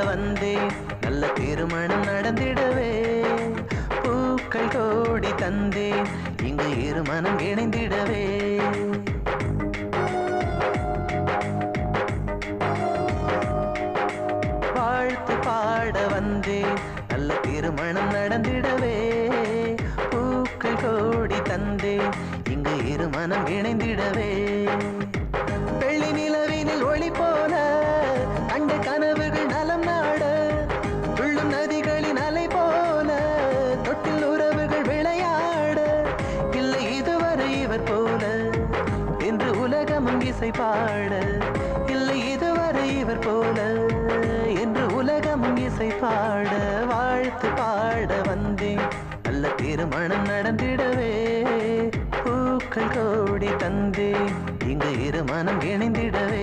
வந்தேன் நல்ல திருமணம் நடந்திடவே பூக்கள் கோடி தந்தேன் இங்கு இருமனம் இணைந்திடவே வாழ்த்து பாட வந்தேன் நல்ல திருமணம் நடந்திடவே பூக்கள் கோடி தந்தேன் இங்கு இருமனம் இணைந்திடவே வெள்ளி நிலவினில் ஒளி போல கண்ட கனவுகள் நலம் நாட துள்ளும் நதிகளின் அலை போல தொட்டில் உறவுகள் விளையாட இல்லை இதுவரை இவர் போல என்று உலகமும் இசை பாட இல்லை இதுவரை இவர் போல என்று உலகமும் இசை பாட வாழ்த்து பாட வந்தேன் நல்ல திருமணம் நடந்திடவே பூக்கள் கோடி தந்தேன் இங்கு இருமனம் இணைந்திடவே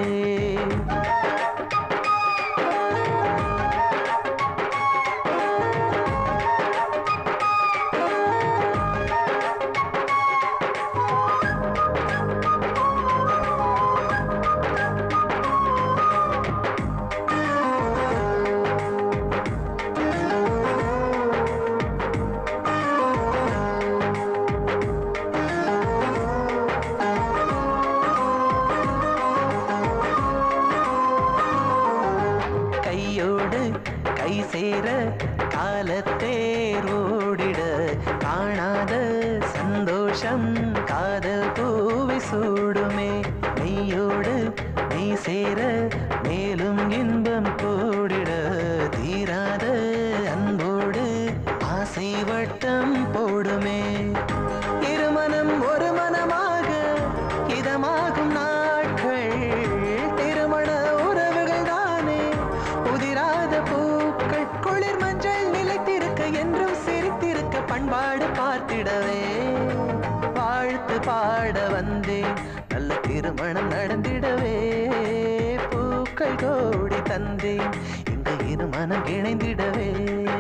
கை சேர காலத்தேர் ஓடிட காணாத சந்தோஷம் காதல் பூவை சூடுமே மெய்யோடு மெய் சேர மேலும் இன்பம் கூடிட தீராத அன்போடு ஆசை வட்டம் போடுமே இருமனம் ஒரு மனமாக இதமாகும் நாட்கள் திருமண உறவுகள் தானே உதிராத பூக்கள் குளிர் மஞ்சள் நிலைத்திருக்க என்றும் சிரித்திருக்க பண்பாடு பார்த்திடவே வாழ்த்து பாட வந்தேன் நல்ல திருமணம் நடந்திடவே பூக்கள் கோடி தந்தேன் இங்கு இருமனம் இணைந்திடவே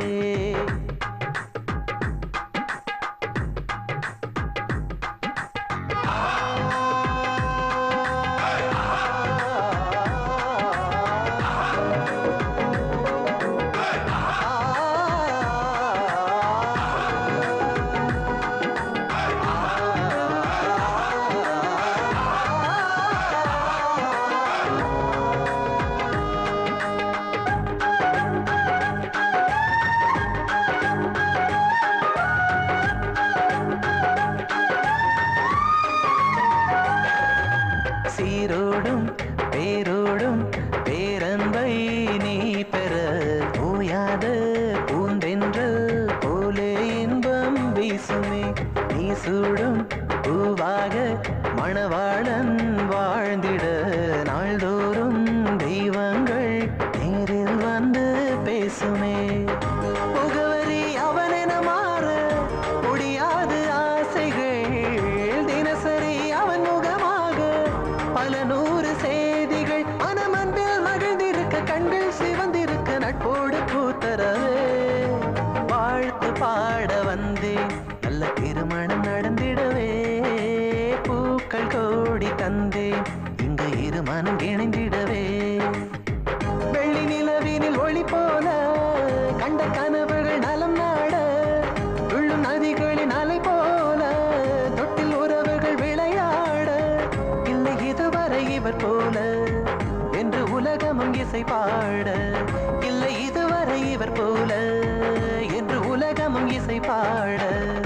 சீரோடும் பேரோடும் பேரன்பை நீ பெற ஓயாத பூந்தென்றல் போலே இன்பம் வீசுமே நீ சூடும் பூவாக மணவாளன் வாழ்ந்திட நாள்தோறும் தெய்வங்கள் நேரில் வந்து பேசுமே முகவரி அவனென மாற முடியாது ஆசைகள் தினசரி அவன் முகமாக பல நூறு செய்திகள் மனமன்பில் மகிழ்ந்திருக்க கண்கள் சிவந்திருக்க நட்போடு பூத்தரவே வாழ்த்து பாட வந்தேன் நல்ல திருமணம் நடந்திடவே பூக்கள் கோடி தந்தேன் இங்கு இருமனம் இணைந்திடவே வெள்ளி நிலவினில் ஒளி போல கண்ட கனவுகள் நலம் நாட துள்ளும் நதிகளின் அலை போல தொட்டில் உறவுகள் விளையாட இல்லை இதுவரை இவர் போல என்று உலகமும் இசை பாட இல்லை இதுவரை இவர் போல என்று உலகமும் இசை பாட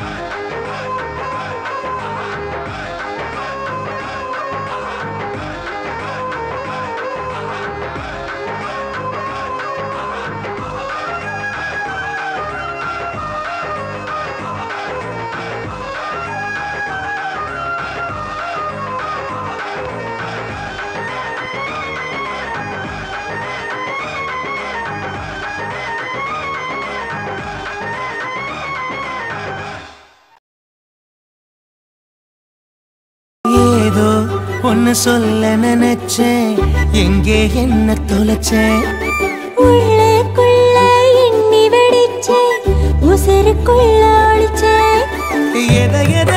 ஒன்னு சொல்ல நினைச்சேன் எங்கே என்ன தொலைச்சேன் உள்ளுக்குள்ள எண்ணி வெடிச்சேன் உசுருக்குள்ள ஒளிச்சேன் எதை